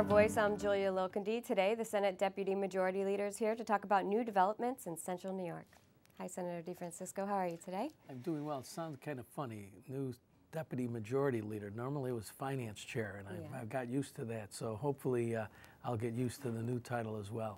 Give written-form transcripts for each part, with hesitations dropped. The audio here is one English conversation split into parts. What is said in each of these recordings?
Our Voice, I'm Julia Lilkende. Today, the Senate Deputy Majority Leader is here to talk about new developments in Central New York. Hi, Senator DeFrancisco. How are you today? I'm doing well. It sounds kind of funny. New Deputy Majority Leader. Normally it was Finance Chair, and I've got used to that. So hopefully I'll get used to the new title as well.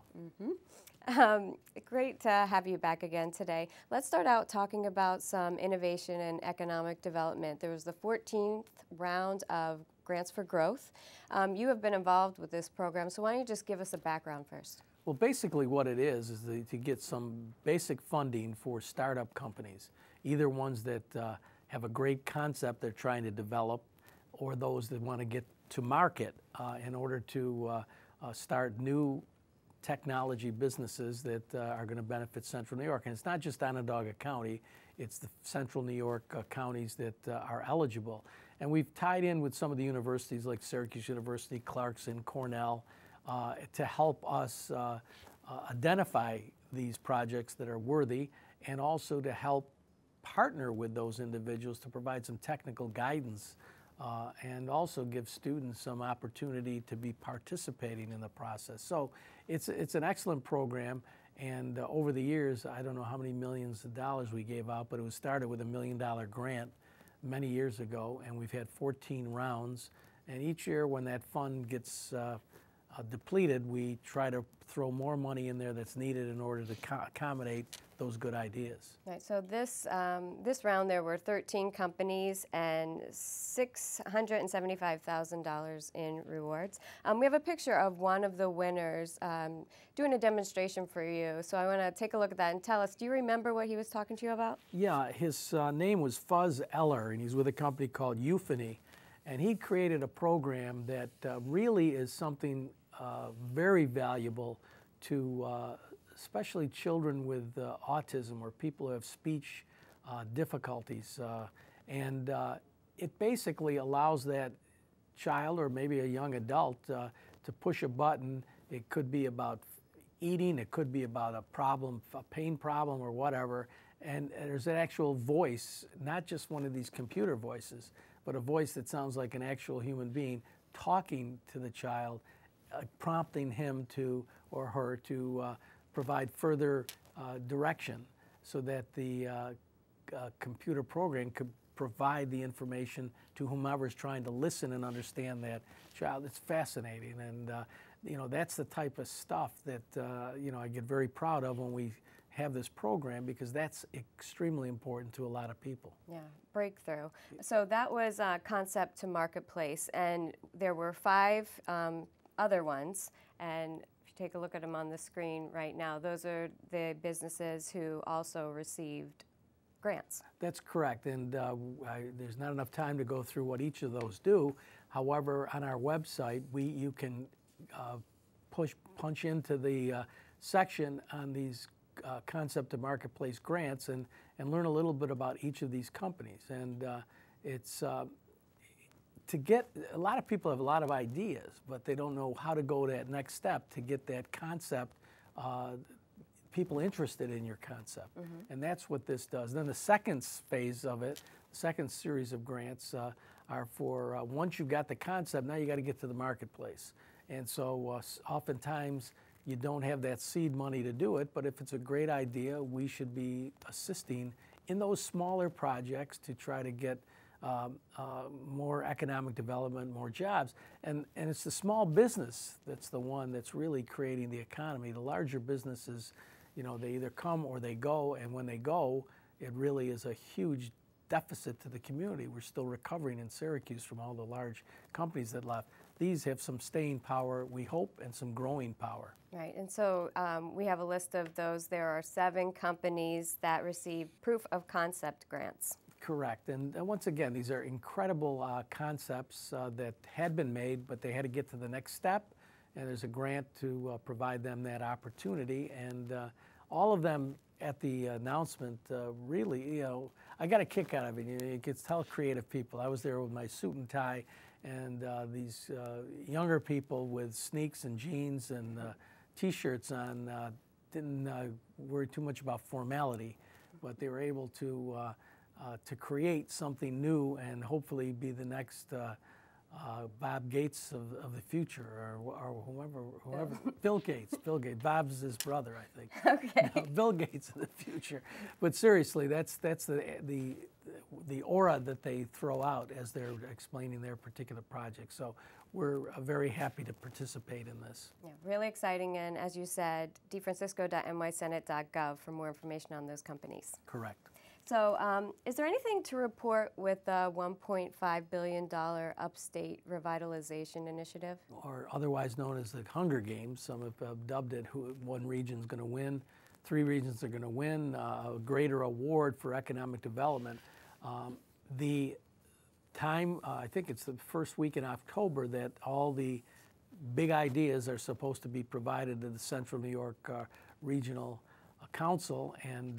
Great to have you back again today. Let's start out talking about some innovation and economic development. There was the 14th round of Grants for Growth. You have been involved with this program, so why don't you just give us a background first? Well, basically what it is to get some basic funding for startup companies, either ones that have a great concept they're trying to develop, or those that want to get to market in order to start new technology businesses that are going to benefit Central New York. And it's not just Onondaga County, it's the Central New York counties that are eligible. And we've tied in with some of the universities like Syracuse University, Clarkson, Cornell, to help us identify these projects that are worthy, and also to help partner with those individuals to provide some technical guidance and also give students some opportunity to be participating in the process. So it's an excellent program, and over the years, I don't know how many millions of dollars we gave out, but it was started with $1 million grant many years ago, and we've had 14 rounds, and each year when that fund gets depleted, we try to throw more money in there that's needed in order to accommodate those good ideas. Right, so this round there were 13 companies and $675,000 in rewards. We have a picture of one of the winners doing a demonstration for you, so I want to take a look at that and tell us, do you remember what he was talking to you about? Yeah, his name was Fuzz Eller, and he's with a company called Euphony, and he created a program that really is something very valuable to especially children with autism or people who have speech difficulties. And it basically allows that child or maybe a young adult to push a button. It could be about eating, it could be about a problem, a pain problem or whatever. And there's an actual voice, not just one of these computer voices, but a voice that sounds like an actual human being talking to the child, prompting him to or her to provide further direction so that the computer program could provide the information to whomever is trying to listen and understand that child. It's fascinating, and you know, that's the type of stuff that you know, I get very proud of when we have this program, because that's extremely important to a lot of people. Yeah, breakthrough. So that was concept to marketplace, and there were 5 other ones, and if you take a look at them on the screen right now, those are the businesses who also received grants. That's correct, and there's not enough time to go through what each of those do. However, on our website, you can punch into the section on these concept to marketplace grants and learn a little bit about each of these companies. And it's to get, a lot of people have a lot of ideas, but they don't know how to go that next step to get that concept, people interested in your concept. And that's what this does. Then the second phase of it, the second series of grants are for once you've got the concept, now you got to get to the marketplace. And so oftentimes you don't have that seed money to do it, but if it's a great idea, we should be assisting in those smaller projects to try to get more economic development, more jobs. And it's the small business that's the one that's really creating the economy. The larger businesses, you know, they either come or they go, and when they go, it really is a huge deficit to the community. We're still recovering in Syracuse from all the large companies that left. These have some staying power, we hope, and some growing power. Right, and so we have a list of those. There are 7 companies that received proof of concept grants. Correct, and once again, these are incredible concepts that had been made, but they had to get to the next step, and there's a grant to provide them that opportunity, and all of them at the announcement really, you know, I got a kick out of it. You can tell creative people. I was there with my suit and tie, and these younger people with sneaks and jeans and T-shirts on didn't worry too much about formality, but they were able to create something new and hopefully be the next Bob Gates of the future, or whoever, Bill Gates. Bob's his brother, I think. Okay. No, Bill Gates of the future. But seriously, that's the aura that they throw out as they're explaining their particular project. So we're very happy to participate in this. Yeah, really exciting, and as you said, defrancisco.nysenate.gov for more information on those companies. Correct. So is there anything to report with the $1.5 billion Upstate Revitalization Initiative? Or otherwise known as the Hunger Games. Some have dubbed it one region's going to win, 3 regions are going to win, a greater award for economic development. The time, I think it's the first week in October, that all the big ideas are supposed to be provided to the Central New York Regional Council, and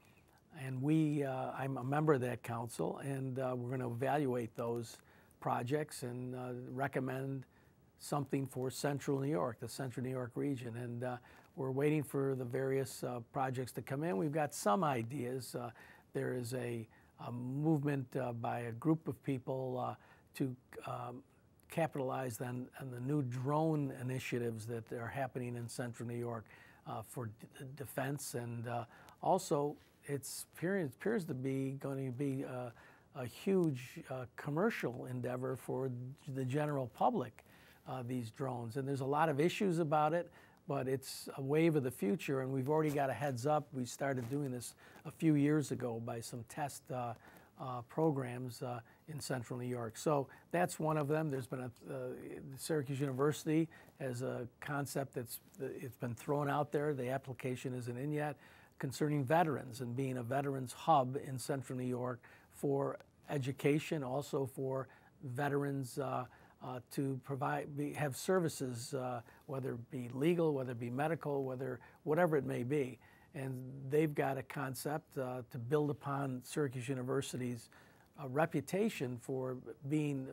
I'm a member of that council, and we're going to evaluate those projects and recommend something for Central New York, the Central New York region. And we're waiting for the various projects to come in. We've got some ideas. There is a movement by a group of people to capitalize on the new drone initiatives that are happening in Central New York for defense, and also it appears to be going to be a huge commercial endeavor for the general public, these drones. And there's a lot of issues about it, but it's a wave of the future, and we've already got a heads up. We started doing this a few years ago by some test programs in Central New York. So that's one of them. There's been Syracuse University has a concept it's been thrown out there. The application isn't in yet, concerning veterans and being a veterans hub in Central New York for education, also for veterans to have services, whether it be legal, whether it be medical, whatever it may be. And they've got a concept to build upon Syracuse University's reputation for being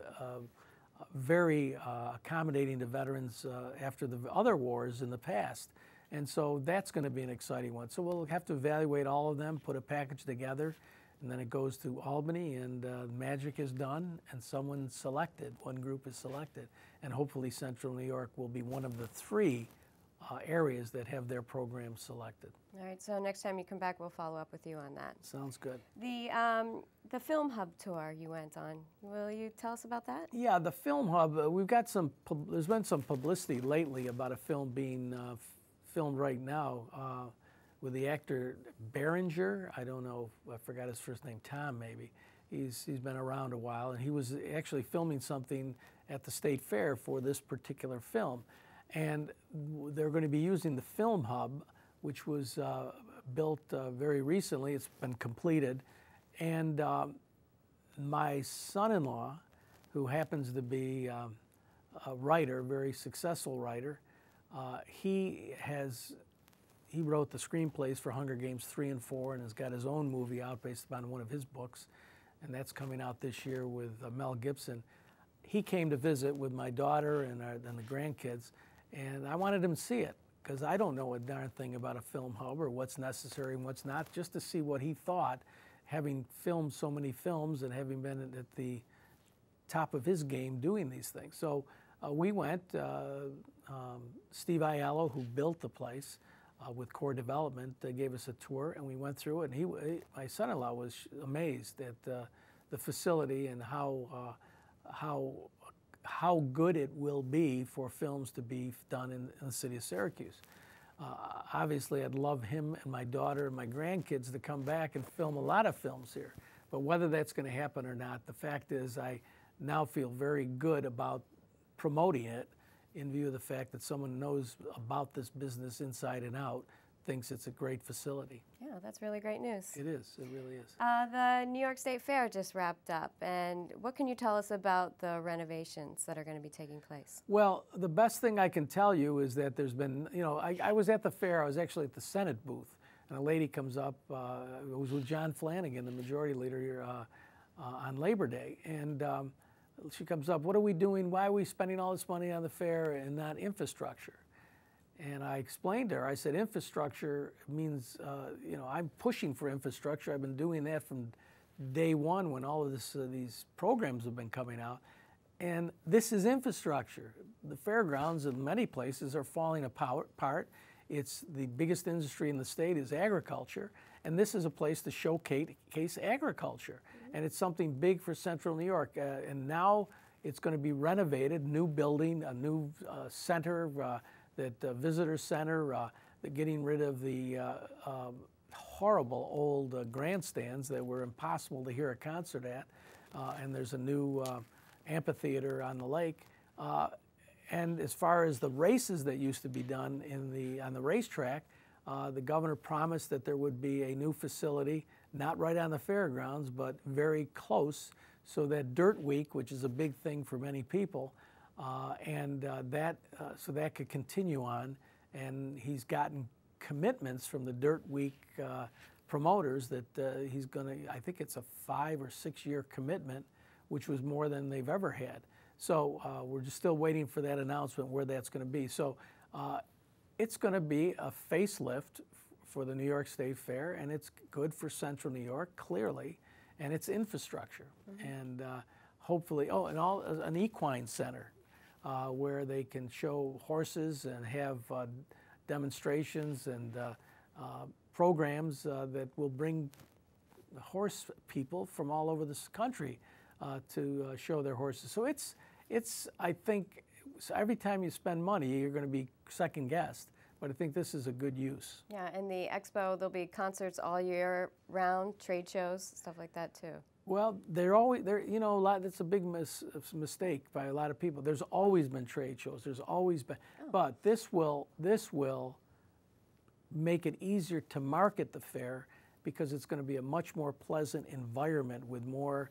very accommodating to veterans after the other wars in the past. And so that's going to be an exciting one. So we'll have to evaluate all of them, put a package together, and then it goes to Albany, and magic is done, and someone's selected. One group is selected. And hopefully Central New York will be one of the 3 areas that have their programs selected. All right, so next time you come back, we'll follow up with you on that. Sounds good. The Film Hub tour you went on, will you tell us about that? Yeah, the Film Hub, we've got there's been some publicity lately about a film being filmed right now with the actor Berenger. I don't know, I forgot his first name, Tom maybe. He's been around a while, and he was actually filming something at the State Fair for this particular film. And they're going to be using the Film Hub, which was built very recently. It's been completed. And my son-in-law, who happens to be a writer, a very successful writer, he wrote the screenplays for Hunger Games 3 and 4 and has got his own movie out based upon one of his books, and that's coming out this year with Mel Gibson. He came to visit with my daughter and the grandkids, and I wanted him to see it because I don't know a darn thing about a film hub or what's necessary and what's not, just to see what he thought, having filmed so many films and having been at the top of his game doing these things. So we went. Steve Aiello, who built the place with Core Development, gave us a tour, and we went through it. And my son-in-law was amazed at the facility and how good it will be for films to be done in the city of Syracuse. Obviously, I'd love him and my daughter and my grandkids to come back and film a lot of films here. But whether that's going to happen or not, the fact is I now feel very good about promoting it in view of the fact that someone knows about this business inside and out, thinks it's a great facility. Yeah, that's really great news. It is, it really is. The New York State Fair just wrapped up, and what can you tell us about the renovations that are going to be taking place? Well, the best thing I can tell you is that there's been, I was at the fair, I was actually at the Senate booth, and a lady comes up, it was with John Flanagan, the majority leader here, on Labor Day, and she comes up, what are we doing, why are we spending all this money on the fair and not infrastructure? And I explained to her, I said, infrastructure means, I'm pushing for infrastructure. I've been doing that from day one when all of these programs have been coming out. And this is infrastructure. The fairgrounds in many places are falling apart. It's the biggest industry in the state is agriculture, and this is a place to showcase agriculture. And it's something big for Central New York. And now it's going to be renovated, new building, a new center, visitor center, getting rid of the horrible old grandstands that were impossible to hear a concert at. And there's a new amphitheater on the lake. And as far as the races that used to be done on the racetrack, the governor promised that there would be a new facility, not right on the fairgrounds, but very close, so that Dirt Week, which is a big thing for many people, so that could continue on. And he's gotten commitments from the Dirt Week promoters that he's going to, I think it's a 5 or 6 year commitment, which was more than they've ever had. So we're just still waiting for that announcement where that's going to be. So it's going to be a facelift for the New York State Fair, and it's good for Central New York, clearly, and it's infrastructure. And hopefully, an equine center where they can show horses and have demonstrations and programs that will bring horse people from all over this country to show their horses. So I think, so every time you spend money, you're going to be second guessed. But I think this is a good use. Yeah, and the expo, there'll be concerts all year round, trade shows, stuff like that too. Well, that's a big mistake by a lot of people. There's always been trade shows. There's always been, but this will make it easier to market the fair because it's going to be a much more pleasant environment with more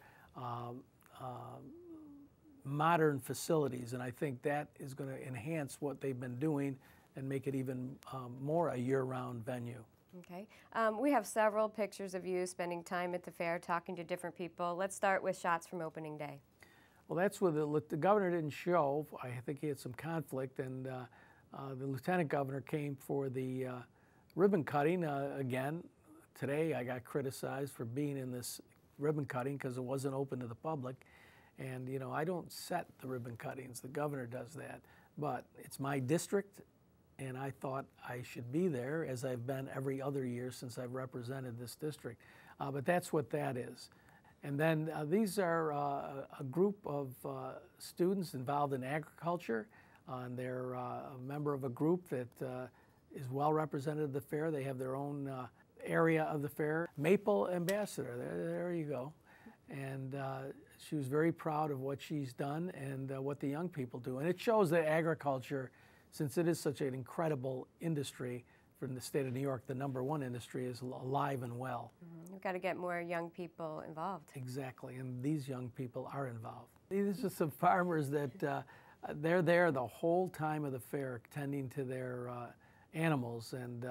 modern facilities, and I think that is going to enhance what they've been doing and make it even more a year-round venue. Okay. We have several pictures of you spending time at the fair, talking to different people. Let's start with shots from opening day. Well, that's where the governor didn't show. I think he had some conflict, and the lieutenant governor came for the ribbon cutting again. Today I got criticized for being in this ribbon cutting because it wasn't open to the public. And, I don't set the ribbon cuttings. The governor does that. But it's my district, and I thought I should be there, as I've been every other year since I've represented this district. But that's what that is. And then these are a group of students involved in agriculture. And they're a member of a group that is well represented at the fair. They have their own area of the fair. Maple Ambassador, there you go. And she was very proud of what she's done and what the young people do. And it shows that agriculture, since it is such an incredible industry from the state of New York, the #1 industry, is alive and well. We've got to get more young people involved. Exactly, and these young people are involved. These are some farmers that they're there the whole time of the fair, tending to their animals, and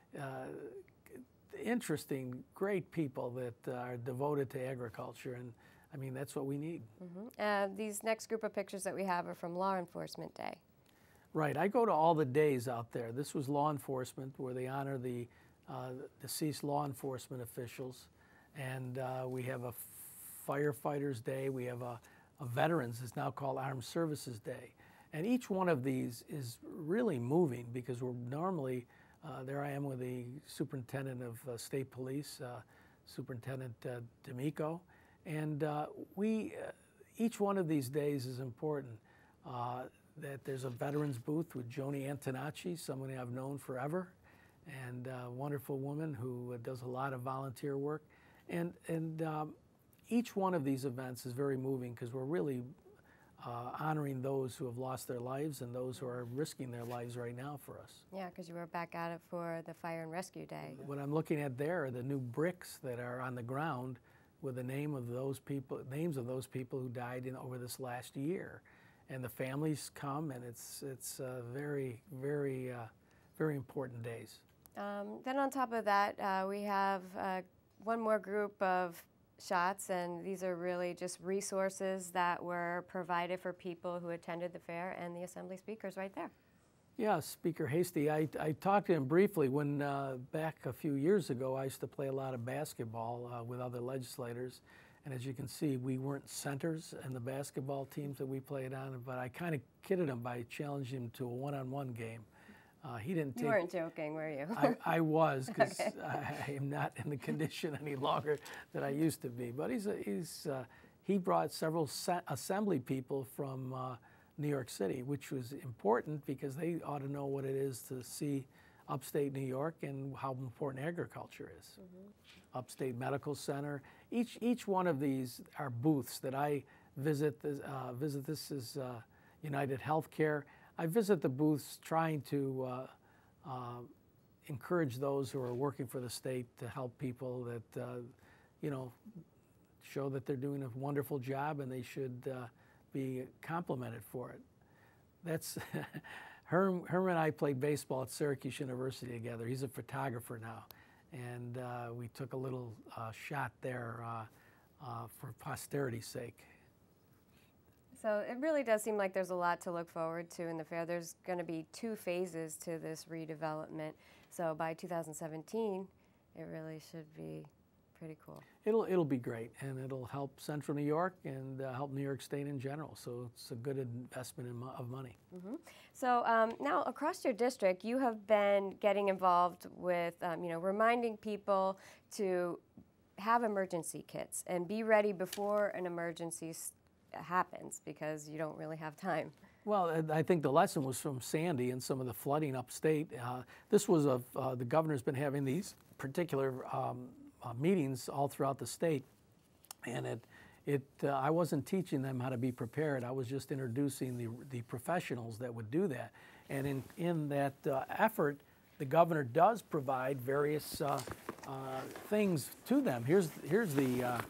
interesting, great people that are devoted to agriculture, and I mean, that's what we need. These next group of pictures that we have are from Law Enforcement Day. Right, I go to all the days out there. This was law enforcement, where they honor the deceased law enforcement officials, and we have a Firefighters Day, we have a Veterans, it's now called Armed Services Day. And each one of these is really moving because we're normally, there I am with the Superintendent of State Police, Superintendent D'Amico, and each one of these days is important. That there's a veterans booth with Joni Antonacci, someone I've known forever, and a wonderful woman who does a lot of volunteer work. And each one of these events is very moving because we're really honoring those who have lost their lives and those who are risking their lives right now for us. Yeah, because you were back at it for the Fire and Rescue Day. What I'm looking at there are the new bricks that are on the ground with the names of those people who died over this last year. And the families come, and it's very, very, very important days. Then on top of that, we have one more group of shots, and these are really just resources that were provided for people who attended the fair, and the Assembly Speaker's right there. Yeah, Speaker Hasty, I talked to him briefly when back a few years ago I used to play a lot of basketball with other legislators, And as you can see, we weren't centers in the basketball teams that we played on, but I kind of kidded him by challenging him to a one-on-one game. He didn't take. You weren't joking, were you? I was, because Okay. I am not in the condition any longer that I used to be. But he brought several assembly people from New York City, which was important because they ought to know what it is to see upstate New York and how important agriculture is. Mm-hmm. Upstate Medical Center. Each one of these are booths that I visit. This is United Healthcare. I visit the booths trying to encourage those who are working for the state to help people that, you know, show that they're doing a wonderful job and they should be complimented for it. That's Herm and I played baseball at Syracuse University together. He's a photographer now, and we took a little shot there for posterity's sake. So it really does seem like there's a lot to look forward to in the fair. There's going to be 2 phases to this redevelopment. So by 2017, it really should be pretty cool. It'll be great, and it'll help Central New York and help New York State in general. So it's a good investment of money. Mm-hmm. So now across your district, you have been getting involved with, you know, reminding people to have emergency kits and be ready before an emergency happens, because you don't really have time. Well, I think the lesson was from Sandy and some of the flooding upstate. This was the governor's been having these particular meetings all throughout the state, and I wasn't teaching them how to be prepared. I was just introducing the professionals that would do that. And in that effort, the governor does provide various things to them. Here's the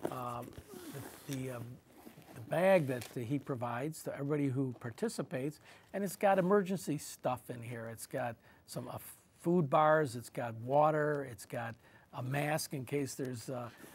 bag that he provides to everybody who participates, and it's got emergency stuff in here. It's got some food bars, it's got water, it's got a mask in case there's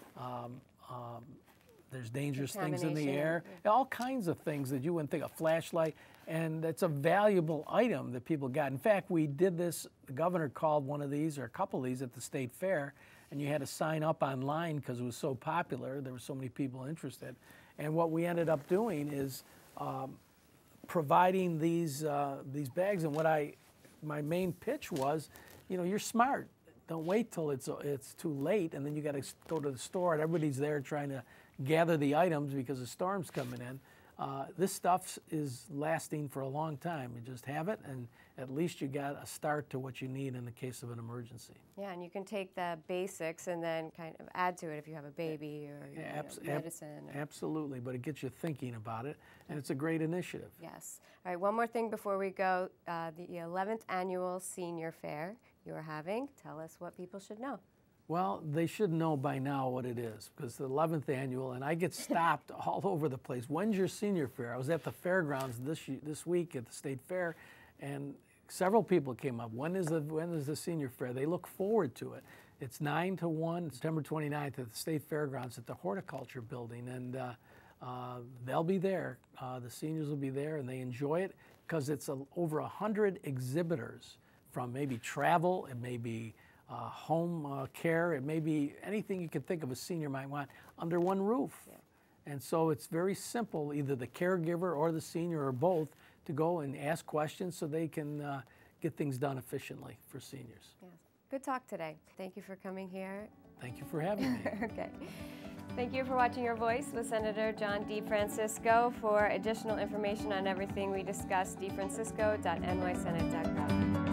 dangerous things in the air, all kinds of things that you wouldn't think, a flashlight, and it's a valuable item that people got. In fact, we did this, the governor called one of these, or a couple of these, at the state fair, and you had to sign up online because it was so popular, there were so many people interested. And what we ended up doing is providing these bags. And my main pitch was, you know, you're smart. Don't wait till it's too late, and then you got to go to the store, and everybody's there trying to gather the items because the storm's coming in. This stuff is lasting for a long time. You just have it, and at least you got a start to what you need in the case of an emergency. Yeah, and you can take the basics and then kind of add to it if you have a baby or medicine. Absolutely, but it gets you thinking about it, and it's a great initiative. Yes. All right, one more thing before we go. The 11th Annual Senior Fair you are having. Tell us what people should know. Well, they should know by now what it is, because the 11th annual, and I get stopped all over the place. When's your senior fair? I was at the fairgrounds this week at the state fair, and several people came up. When is the senior fair? They look forward to it. It's 9 to 1, September 29th at the state fairgrounds at the horticulture building, and they'll be there. The seniors will be there, and they enjoy it because it's over 100 exhibitors, from maybe travel, it may be home care, it may be anything you can think of a senior might want under one roof. Yeah. And so it's very simple, either the caregiver or the senior or both, to go and ask questions so they can get things done efficiently for seniors. Yes. Good talk today. Thank you for coming here. Thank you for having me. Okay. Thank you for watching Your Voice with Senator John DeFrancisco. For additional information on everything we discussed, defrancisco.nysenate.gov.